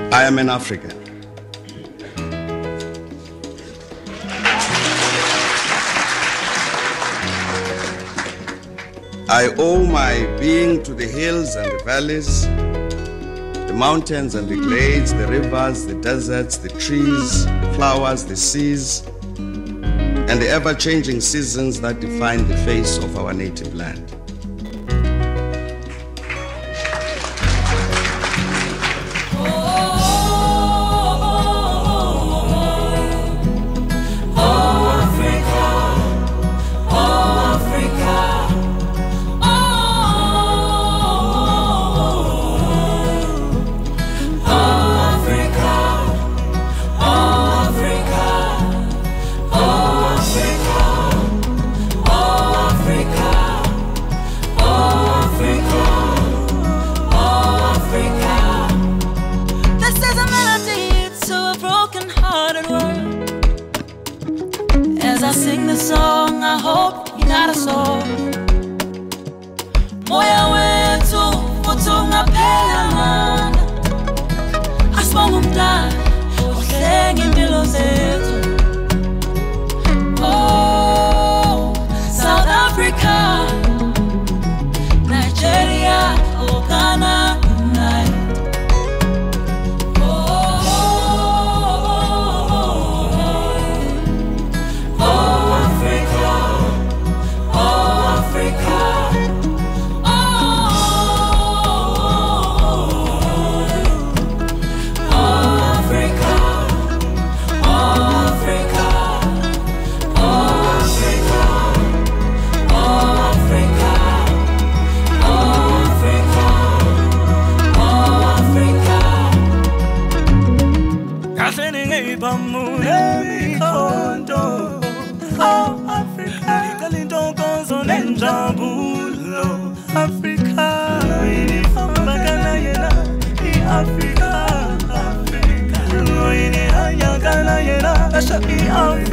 I am an African. I owe my being to the hills and the valleys, the mountains and the glades, the rivers, the deserts, the trees, flowers, the seas, and the ever-changing seasons that define the face of our native land. As I sing the song, I hope you're not a soul. Moya wetu utunga phela mana. Asibonga umntana ohlenga impilo zethu. Oh, South Africa, Nigeria, Ghana. Africa,